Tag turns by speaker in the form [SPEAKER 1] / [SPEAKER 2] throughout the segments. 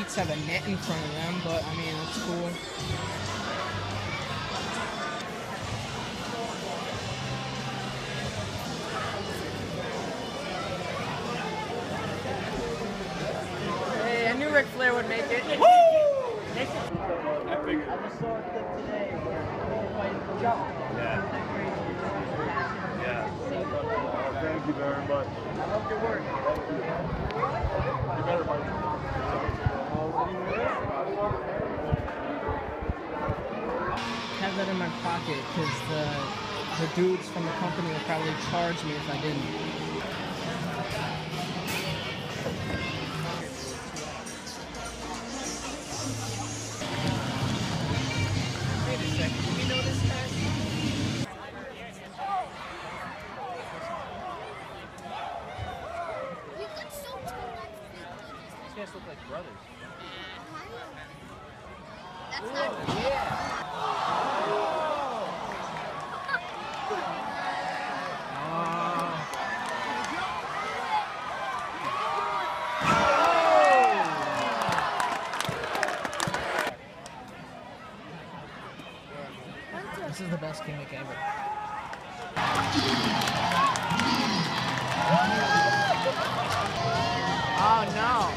[SPEAKER 1] Nets have a net in front of them, but I mean, it's cool. Hey, I knew Ric Flair would make it. Woo! I just saw a clip today where people fighting for jump.
[SPEAKER 2] Yeah. Thank you very much.
[SPEAKER 1] I love your work.
[SPEAKER 2] You better, Mike.
[SPEAKER 1] I have that in my pocket because the dudes from the company would probably charge me if I didn't. Wait a second, do we know this guy?
[SPEAKER 3] These guys look like brothers.
[SPEAKER 4] That's not
[SPEAKER 1] This is the best gimmick ever. Oh no!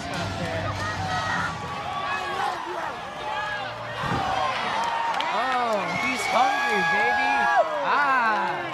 [SPEAKER 1] Oh, he's hungry, baby! Ah!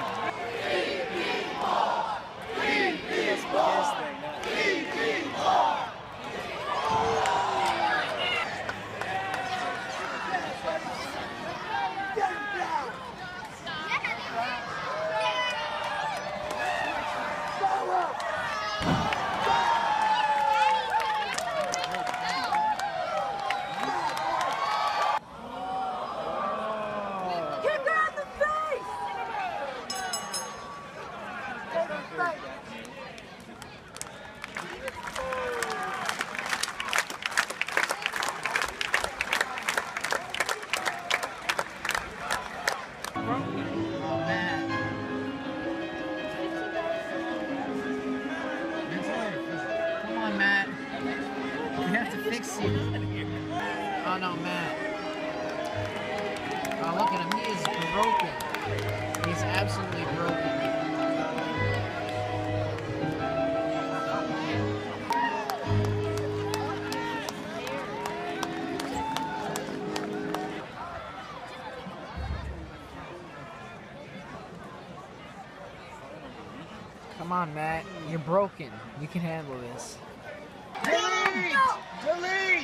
[SPEAKER 1] Come on, Matt. We have to fix you. Oh no, Matt. Oh, look at him. He is broken. He's absolutely broken. Come on, Matt. You're broken. You can handle this.
[SPEAKER 2] Delete! Delete!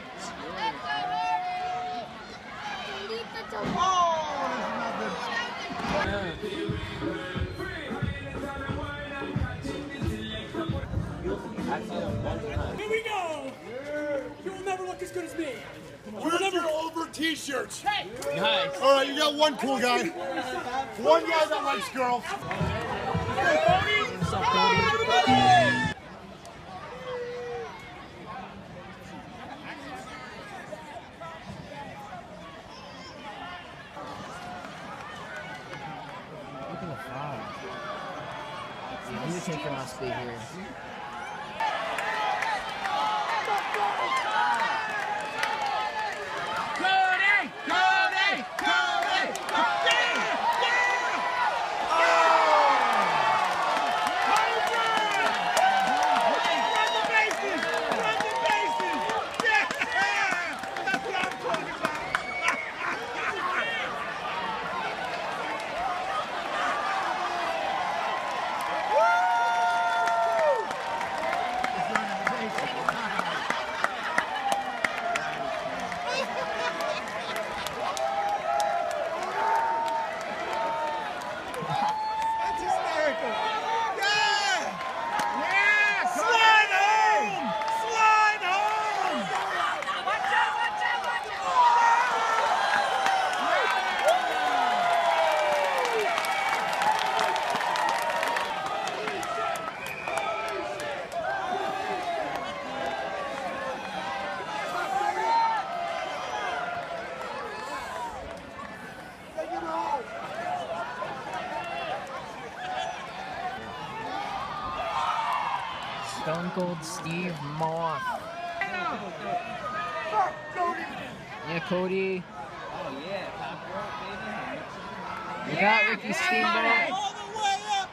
[SPEAKER 5] Here we go! You will never look as good as me.
[SPEAKER 2] Where's your over t-shirts?
[SPEAKER 1] Nice.
[SPEAKER 2] All right, you got one cool guy. One guy that likes girls.
[SPEAKER 1] What's up, Cody? Look at the fog. The Undertaker must be here. Cody! Cody! Cody! Stone Cold Steve Moss.
[SPEAKER 3] Yeah, Cody.
[SPEAKER 1] Oh yeah, top rope, baby.
[SPEAKER 3] We got Ricky Steamboat.
[SPEAKER 5] All the way up.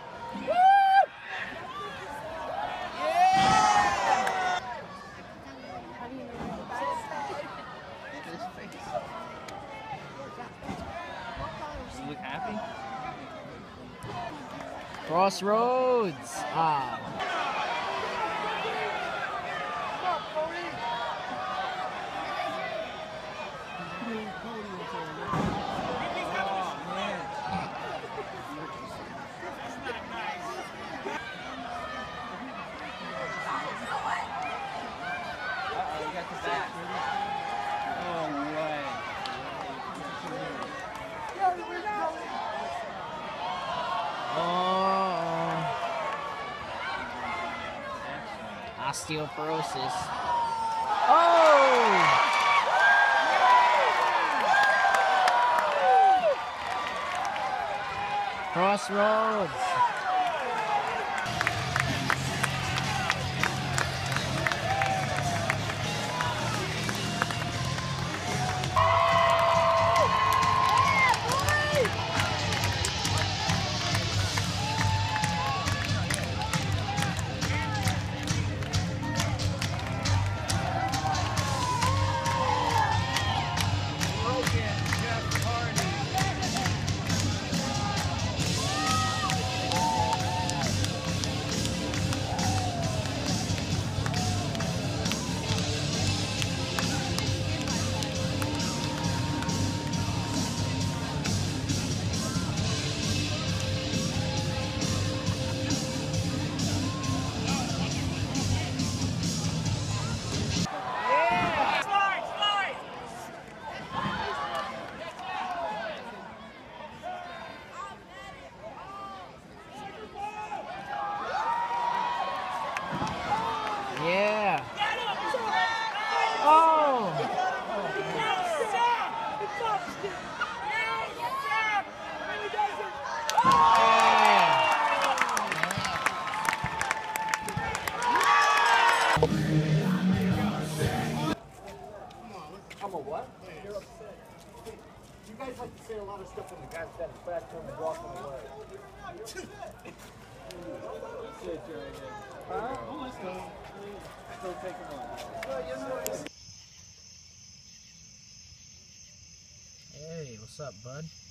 [SPEAKER 1] You look happy?
[SPEAKER 3] Crossroads. Ah.
[SPEAKER 1] Uh-oh, you got the back. Oh, way.
[SPEAKER 3] Oh. Osteoporosis. Oh! Crossroads. Yeah. Oh.
[SPEAKER 2] I'm a what? You're upset. You guys like to say a lot of stuff when the guy's got his back turned and walking away. Huh? Still take him on.
[SPEAKER 3] Hey, what's up, bud?